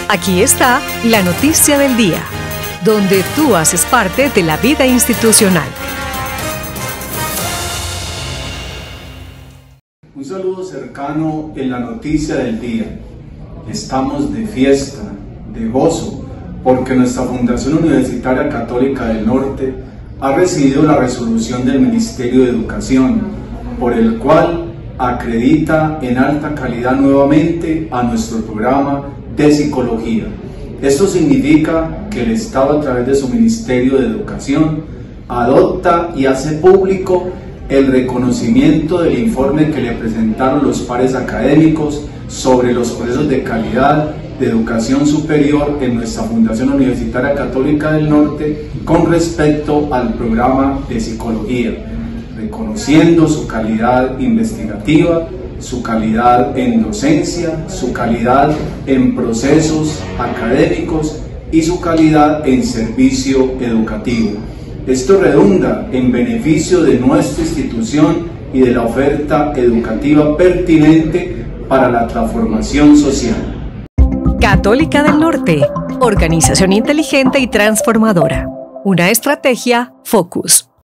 Aquí está la noticia del día, donde tú haces parte de la vida institucional. Un saludo cercano en la noticia del día. Estamos de fiesta, de gozo, porque nuestra Fundación Universitaria Católica del Norte ha recibido la resolución del Ministerio de Educación, por el cual acredita en alta calidad nuevamente a nuestro programa de psicología. Esto significa que el Estado, a través de su Ministerio de Educación, adopta y hace público el reconocimiento del informe que le presentaron los pares académicos sobre los procesos de calidad de educación superior en nuestra Fundación Universitaria Católica del Norte con respecto al programa de psicología, reconociendo su calidad investigativa, su calidad en docencia, su calidad en procesos académicos y su calidad en servicio educativo. Esto redunda en beneficio de nuestra institución y de la oferta educativa pertinente para la transformación social. Católica del Norte, organización inteligente y transformadora. Una estrategia Focus.